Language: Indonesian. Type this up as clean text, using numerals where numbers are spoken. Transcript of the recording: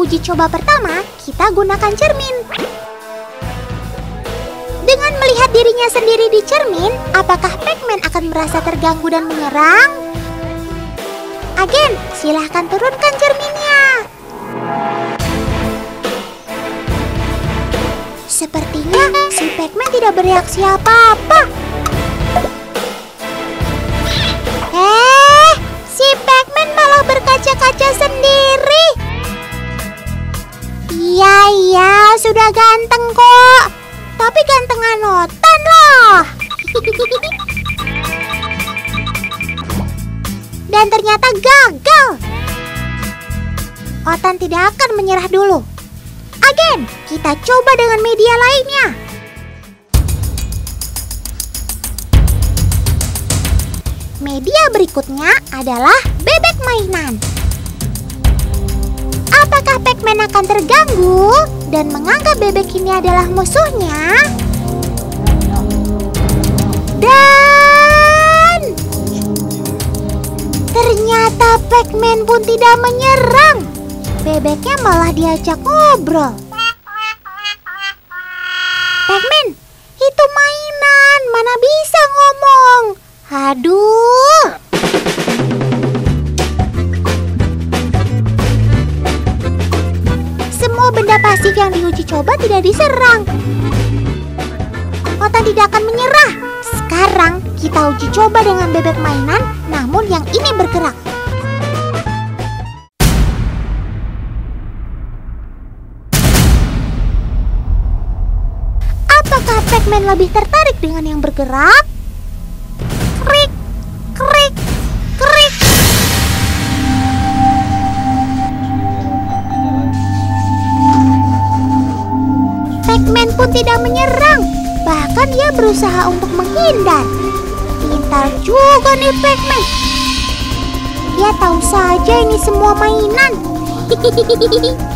uji coba pertama, kita gunakan cermin. Dengan melihat dirinya sendiri di cermin, apakah Pac-Man akan merasa terganggu dan menyerang? Agen, silahkan turunkan cerminnya. Sepertinya si Pac-Man tidak bereaksi apa-apa. Si Pac-Man malah berkaca-kaca sendiri. Iya, sudah ganteng kok. Tapi gantengan Otan loh. Dan ternyata gagal. Otan tidak akan menyerah dulu. Agen, kita coba dengan media lainnya. Media berikutnya adalah bebek mainan. Apakah Pac-Man akan terganggu dan menganggap bebek ini adalah musuhnya? Dan ternyata Pac-Man pun tidak menyerang. Bebeknya malah diajak ngobrol. Pac-Man, itu mainan, mana bisa ngomong. Aduh. Semua benda pasif yang diuji coba tidak diserang. Otan tidak akan menyerah. Sekarang kita uji coba dengan bebek mainan, namun yang ini bergerak. Apakah Pac-Man lebih tertarik dengan yang bergerak? Krik, krik, krik. Pac-Man pun tidak menyerang. Bahkan dia berusaha untuk menghindar. Pintar juga nih Pac-Man. Dia tahu saja ini semua mainan.